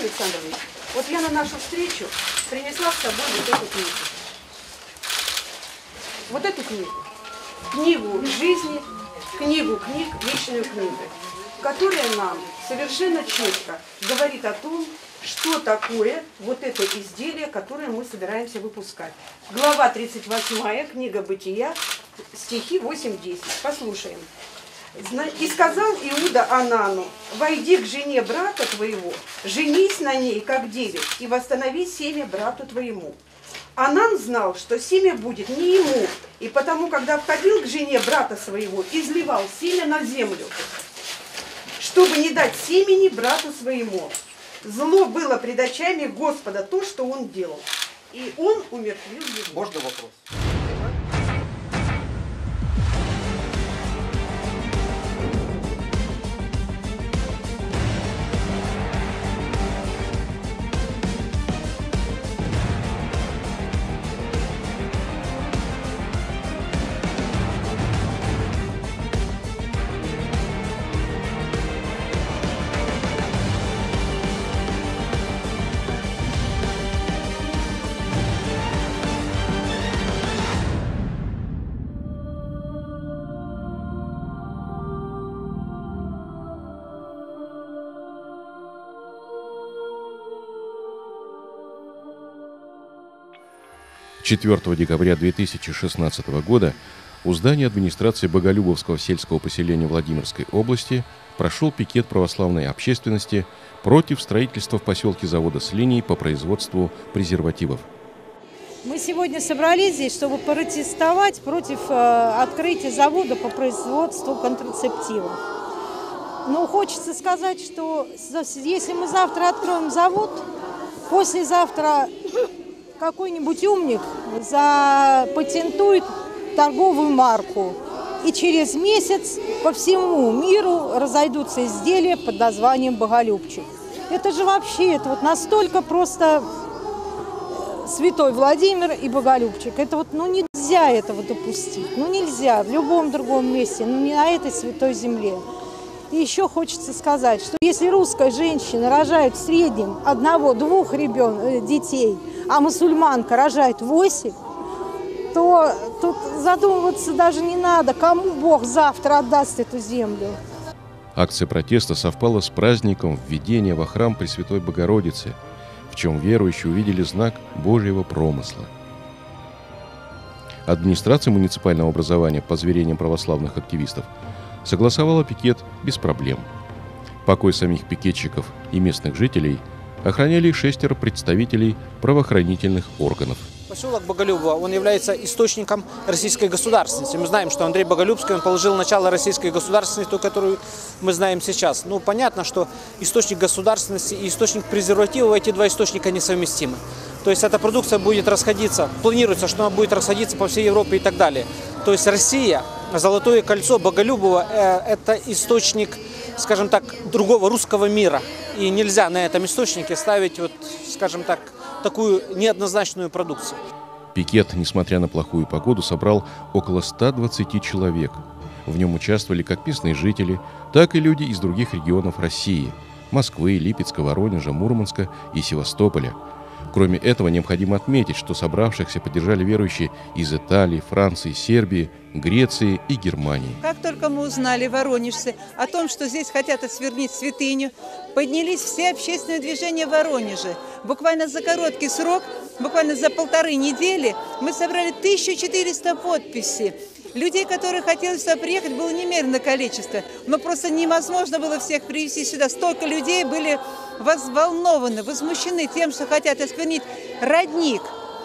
Александровна, вот я на нашу встречу принесла с собой вот эту книгу. Вот эту книгу. Книгу жизни, книгу книг, вечную книгу, которая нам совершенно четко говорит о том, что такое вот это изделие, которое мы собираемся выпускать. Глава 38, книга Бытия, стихи 8-10. Послушаем. «И сказал Иуда Анану: войди к жене брата твоего, женись на ней, как девять, и восстанови семя брату твоему. Анан знал, что семя будет не ему, и потому, когда входил к жене брата своего, изливал семя на землю, чтобы не дать семени брату своему. Зло было пред очами Господа то, что он делал, и он умертвил его». Можно вопрос? 4 декабря 2016 года у здания администрации Боголюбовского сельского поселения Владимирской области прошел пикет православной общественности против строительства в поселке завода с линией по производству презервативов. Мы сегодня собрались здесь, чтобы протестовать против открытия завода по производству контрацептивов. Но хочется сказать, что если мы завтра откроем завод, послезавтра какой-нибудь умник запатентует торговую марку, и через месяц по всему миру разойдутся изделия под названием «Боголюбчик». Это же вообще, это вот настолько просто святой Владимир и Боголюбчик. Это вот, ну нельзя этого допустить, ну нельзя в любом другом месте, ну не на этой святой земле. И еще хочется сказать, что если русская женщина рожает в среднем 1-2 детей, а мусульманка рожает 8, то тут задумываться даже не надо, кому Бог завтра отдаст эту землю. Акция протеста совпала с праздником введения во храм Пресвятой Богородицы, в чем верующие увидели знак Божьего промысла. Администрация муниципального образования, по заверениям православных активистов, согласовала пикет без проблем. Покой самих пикетчиков и местных жителей охраняли 6 представителей правоохранительных органов. Поселок Боголюбово, он является источником российской государственности. Мы знаем, что Андрей Боголюбский, он положил начало российской государственности, ту, которую мы знаем сейчас. Ну, понятно, что источник государственности и источник презервативов, эти два источника несовместимы. То есть эта продукция будет расходиться, планируется, что она будет расходиться по всей Европе и так далее. То есть Россия, Золотое кольцо Боголюбово – это источник, скажем так, другого русского мира. И нельзя на этом источнике ставить, вот, скажем так, такую неоднозначную продукцию. Пикет, несмотря на плохую погоду, собрал около 120 человек. В нем участвовали как местные жители, так и люди из других регионов России – Москвы, Липецка, Воронежа, Мурманска и Севастополя. Кроме этого, необходимо отметить, что собравшихся поддержали верующие из Италии, Франции, Сербии, Греции и Германии. Как только мы узнали, воронежцы, о том, что здесь хотят освятить святыню, поднялись все общественные движения в Воронеже. Буквально за короткий срок, буквально за 1,5 недели, мы собрали 1400 подписей. Людей, которые хотели сюда приехать, было немерено количество, но просто невозможно было всех привезти сюда. Столько людей были взволнованы, возмущены тем, что хотят осквернить родник.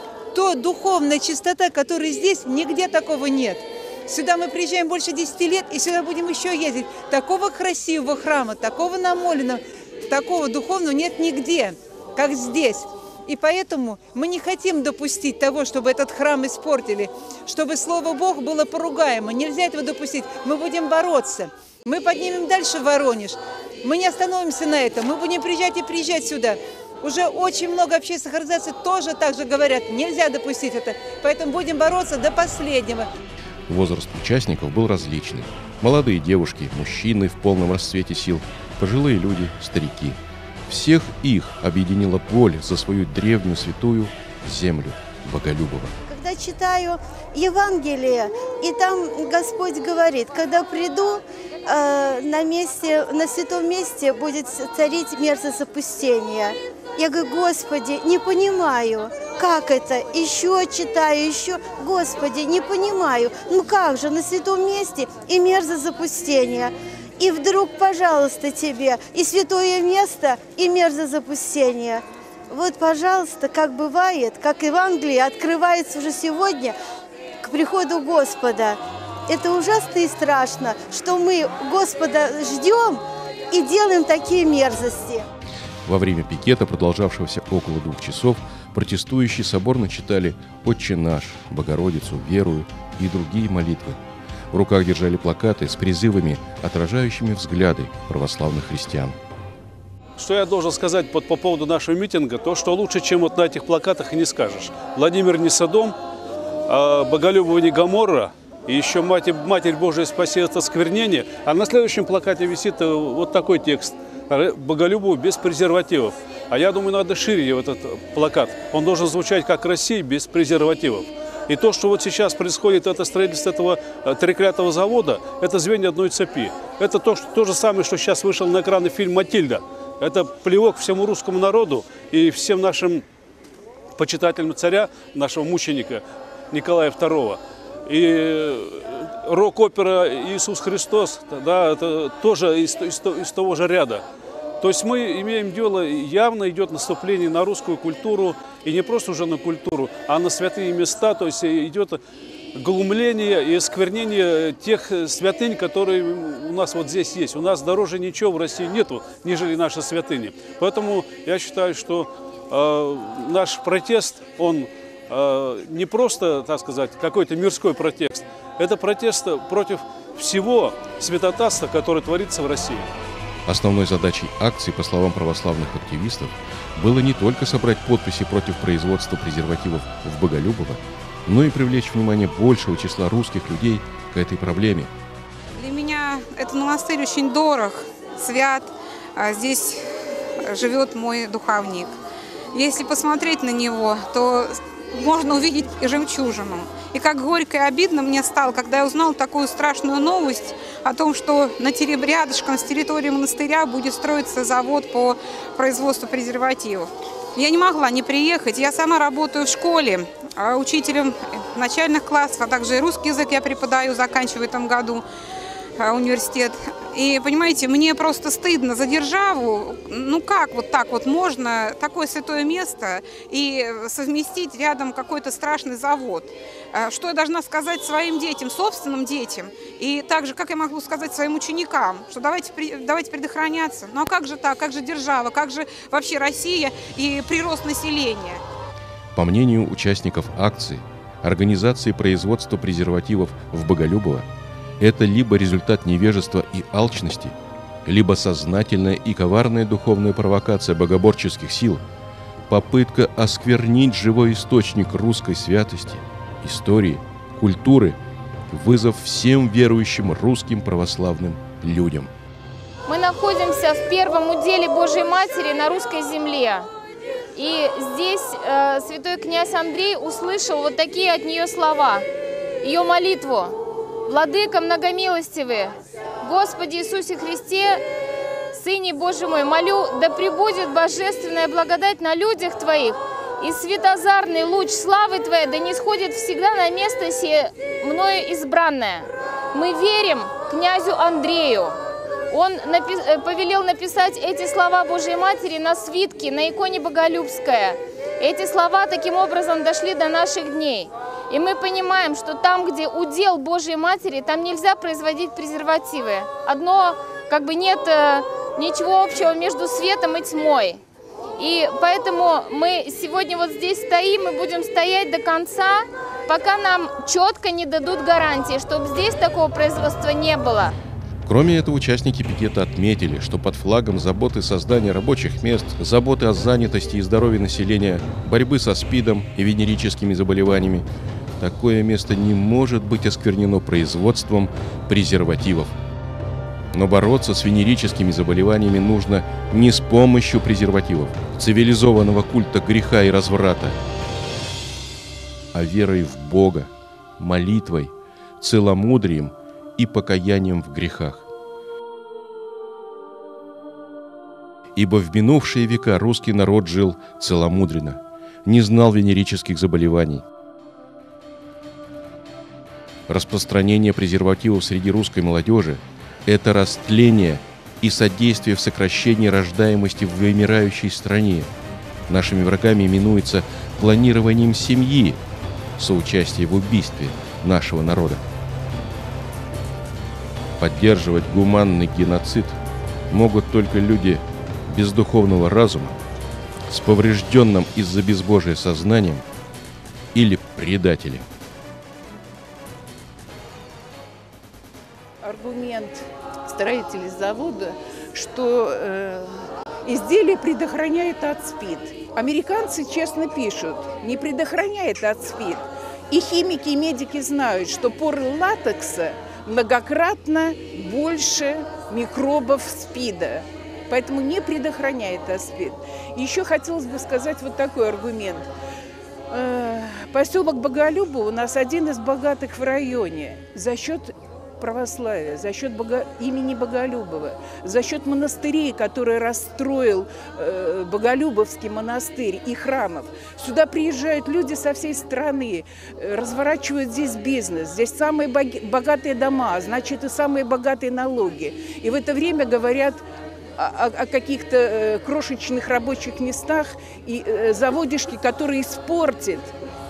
То духовная чистота, которая здесь, нигде такого нет. Сюда мы приезжаем больше 10 лет, и сюда будем еще ездить. Такого красивого храма, такого намоленного, такого духовного нет нигде, как здесь. И поэтому мы не хотим допустить того, чтобы этот храм испортили, чтобы Слово Бог было поругаемо. Нельзя этого допустить. Мы будем бороться. Мы поднимем дальше Воронеж. Мы не остановимся на этом. Мы будем приезжать и приезжать сюда. Уже очень много общественных организаций тоже так же говорят. Нельзя допустить это. Поэтому будем бороться до последнего. Возраст участников был различный. Молодые девушки, мужчины в полном расцвете сил, пожилые люди, старики. Всех их объединила боль за свою древнюю святую землю Боголюбова. Когда читаю Евангелие, и там Господь говорит: когда приду, на святом месте будет царить мерзость запустения. Я говорю: Господи, не понимаю, как это? Еще читаю, еще, Господи, не понимаю. Ну как же, на святом месте и мерзость запустения. И вдруг, пожалуйста, тебе и святое место, и мерзость запустения. Вот, пожалуйста, как бывает, как Евангелие открывается уже сегодня к приходу Господа. Это ужасно и страшно, что мы Господа ждем и делаем такие мерзости. Во время пикета, продолжавшегося около 2 часов, протестующие соборно читали «Отче наш», «Богородицу», «Верую» и другие молитвы. В руках держали плакаты с призывами, отражающими взгляды православных христиан. Что я должен сказать по поводу нашего митинга? То, что лучше, чем вот на этих плакатах, и не скажешь. Владимир не Содом, Боголюбова не Гоморра, и еще Матерь Божия спаси от осквернения. А на следующем плакате висит вот такой текст: Боголюбову без презервативов. А я думаю, надо шире вот этот плакат. Он должен звучать как «Россия без презервативов». И то, что вот сейчас происходит, это строительство этого треклятого завода, это звенья одной цепи. Это то же самое, что сейчас вышел на экраны фильм «Матильда». Это плевок всему русскому народу и всем нашим почитателям царя, нашего мученика Николая II. И рок-опера «Иисус Христос», да, это тоже из того же ряда. То есть мы имеем дело, явно идет наступление на русскую культуру, и не просто уже на культуру, а на святые места, то есть идет глумление и осквернение тех святынь, которые у нас вот здесь есть. У нас дороже ничего в России нету, нежели наши святыни. Поэтому я считаю, что наш протест, он не просто, так сказать, какой-то мирской протест, это протест против всего святотатства, которое творится в России. Основной задачей акции, по словам православных активистов, было не только собрать подписи против производства презервативов в Боголюбово, но и привлечь внимание большего числа русских людей к этой проблеме. Для меня этот монастырь очень дорог, свят. Здесь живет мой духовник. Если посмотреть на него, то можно увидеть жемчужину. И как горько и обидно мне стало, когда я узнала такую страшную новость о том, что рядышком с территорией монастыря будет строиться завод по производству презервативов. Я не могла не приехать. Я сама работаю в школе учителем начальных классов, а также и русский язык я преподаю, заканчиваю в этом году университет. И, понимаете, мне просто стыдно за державу. Ну как вот так вот можно такое святое место и совместить рядом какой-то страшный завод? Что я должна сказать своим детям, собственным детям? И так же, как я могу сказать своим ученикам, что давайте предохраняться. Ну а как же так? Как же держава? Как же вообще Россия и прирост населения? По мнению участников акции, организации производства презервативов в Боголюбово это либо результат невежества и алчности, либо сознательная и коварная духовная провокация богоборческих сил, попытка осквернить живой источник русской святости, истории, культуры, вызов всем верующим русским православным людям. Мы находимся в первом уделе Божьей Матери на русской земле. И здесь святой князь Андрей услышал вот такие от нее слова, ее молитву. «Владыка многомилостивый, Господи Иисусе Христе, Сыне Божий мой, молю, да пребудет божественная благодать на людях Твоих, и светозарный луч славы Твоей да нисходит всегда на место сие мною избранное. Мы верим князю Андрею». Он повелел написать эти слова Божьей Матери на свитке, на иконе Боголюбская. Эти слова таким образом дошли до наших дней. И мы понимаем, что там, где удел Божьей Матери, там нельзя производить презервативы. Одно, нет ничего общего между светом и тьмой. И поэтому мы сегодня вот здесь стоим и будем стоять до конца, пока нам четко не дадут гарантии, чтобы здесь такого производства не было. Кроме этого, участники пикета отметили, что под флагом заботы создания рабочих мест, заботы о занятости и здоровье населения, борьбы со СПИДом и венерическими заболеваниями, такое место не может быть осквернено производством презервативов. Но бороться с венерическими заболеваниями нужно не с помощью презервативов, цивилизованного культа греха и разврата, а верой в Бога, молитвой, целомудрием и покаянием в грехах. Ибо в минувшие века русский народ жил целомудренно, не знал венерических заболеваний. Распространение презервативов среди русской молодежи – это растление и содействие в сокращении рождаемости в вымирающей стране. Нашими врагами именуется планированием семьи, соучастие в убийстве нашего народа. Поддерживать гуманный геноцид могут только люди без духовного разума, с поврежденным из-за безбожия сознанием или предатели. Аргумент строителей завода, что изделие предохраняет от СПИД. Американцы честно пишут, не предохраняет от СПИД. И химики, и медики знают, что поры латекса многократно больше микробов СПИДа. Поэтому не предохраняет от СПИД. Еще хотелось бы сказать вот такой аргумент. Поселок Боголюбово у нас один из богатых в районе за счет православия, за счет имени Боголюбова, за счет монастырей, которые расстроил Боголюбовский монастырь и храмов. Сюда приезжают люди со всей страны, разворачивают здесь бизнес. Здесь самые богатые дома, значит и самые богатые налоги. И в это время говорят о каких-то крошечных рабочих местах и заводишки, которые испортят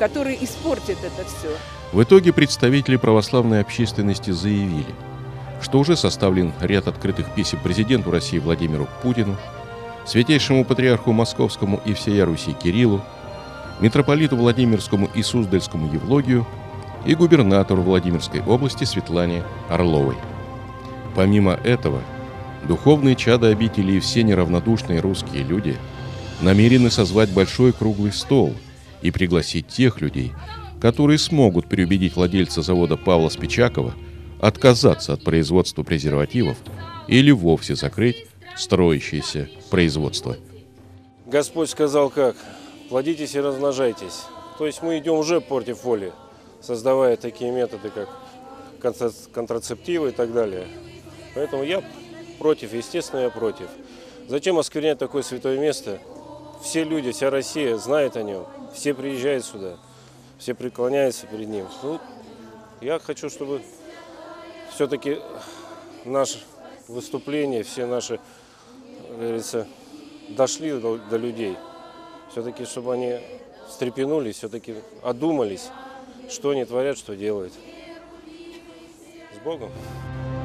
это все. В итоге представители православной общественности заявили, что уже составлен ряд открытых писем президенту России Владимиру Путину, святейшему патриарху Московскому и всея Руси Кириллу, митрополиту Владимирскому и Суздальскому Евлогию и губернатору Владимирской области Светлане Орловой. Помимо этого, духовные чада обители и все неравнодушные русские люди намерены созвать большой круглый стол и пригласить тех людей, которые смогут переубедить владельца завода Павла Спичакова отказаться от производства презервативов или вовсе закрыть строящееся производство. Господь сказал как? Плодитесь и размножайтесь. То есть мы идем уже против воли, создавая такие методы, как контрацептивы и так далее. Поэтому я против, естественно, я против. Зачем осквернять такое святое место? Все люди, вся Россия знает о нем, все приезжают сюда, все преклоняются перед ним. Ну, я хочу, чтобы все-таки наше выступление, все наши, как говорится, дошли до людей. Все-таки, чтобы они встрепенулись, все-таки одумались, что они творят, что делают. С Богом!